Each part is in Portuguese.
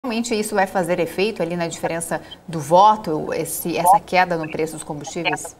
Realmente isso vai fazer efeito ali na diferença do voto, essa queda no preço dos combustíveis?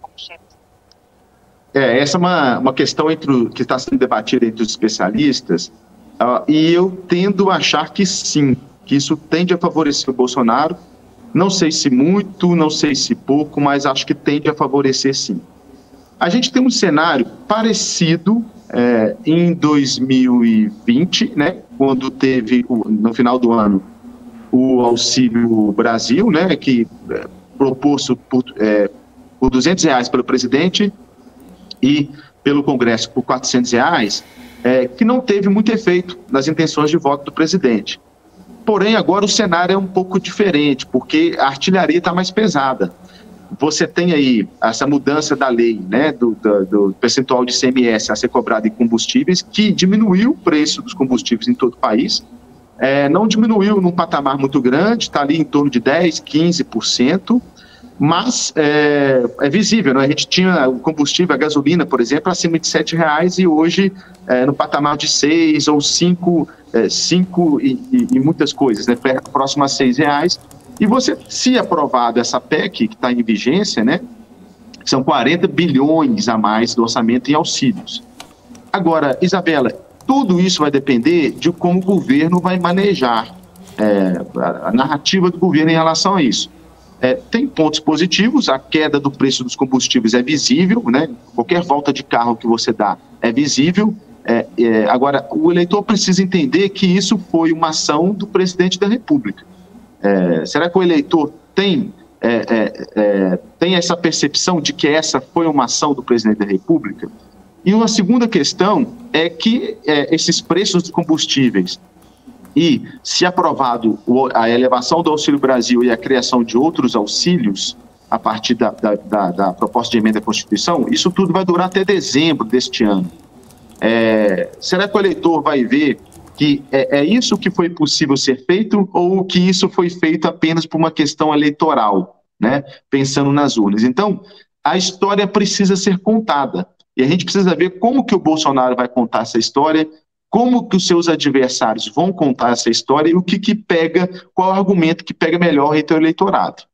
Essa é uma questão que está sendo debatida entre os especialistas, e eu tendo a achar que sim, que isso tende a favorecer o Bolsonaro. Não sei se muito, não sei se pouco, mas acho que tende a favorecer sim. A gente tem um cenário parecido em 2020, né, quando teve, no final do ano, o Auxílio Brasil, né, que proposto por R$ 200 pelo presidente e pelo Congresso por R$ 400, que não teve muito efeito nas intenções de voto do presidente. Porém, agora o cenário é um pouco diferente, porque a artilharia está mais pesada. Você tem aí essa mudança da lei, né, do percentual de ICMS a ser cobrado em combustíveis, que diminuiu o preço dos combustíveis em todo o país. Não diminuiu num patamar muito grande, está ali em torno de 10%, 15%, mas é visível, né? A gente tinha o combustível, a gasolina, por exemplo, acima de R$ 7 e hoje no patamar de 6 ou 5, 5 e muitas coisas, né? Próximo a R$ 6. E você, se aprovado essa PEC que está em vigência, né? São 40 bilhões a mais do orçamento em auxílios. Agora, Isabela, tudo isso vai depender de como o governo vai manejar a narrativa do governo em relação a isso. Tem pontos positivos, a queda do preço dos combustíveis é visível, né? Qualquer volta de carro que você dá é visível. Agora, o eleitor precisa entender que isso foi uma ação do presidente da República. Será que o eleitor tem essa percepção de que essa foi uma ação do presidente da República? E uma segunda questão é que esses preços dos combustíveis e, se aprovado a elevação do Auxílio Brasil e a criação de outros auxílios a partir da proposta de emenda à Constituição, isso tudo vai durar até dezembro deste ano. Será que o eleitor vai ver que é isso que foi possível ser feito ou que isso foi feito apenas por uma questão eleitoral, né? Pensando nas urnas? Então, a história precisa ser contada. E a gente precisa ver como que o Bolsonaro vai contar essa história, como que os seus adversários vão contar essa história e o que pega, qual argumento que pega melhor entre o eleitorado.